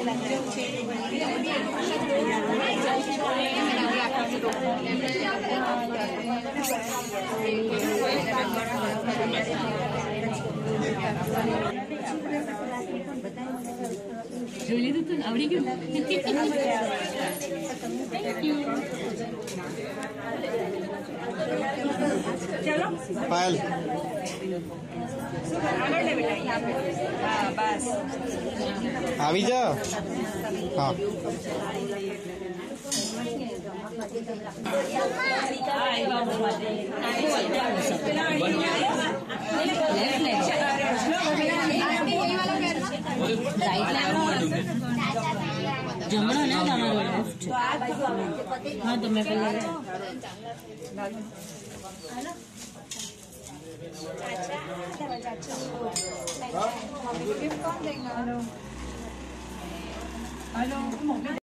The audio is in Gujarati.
જોઈ લીધું તું આવડી ગયું. Thank you. ચલો પાયલ બસ આવી જાઓ. હા જમણો ના તમારો લેફ્ટ. हाँ तो मैं पहले गिफ्ट कौन देगा? हेलो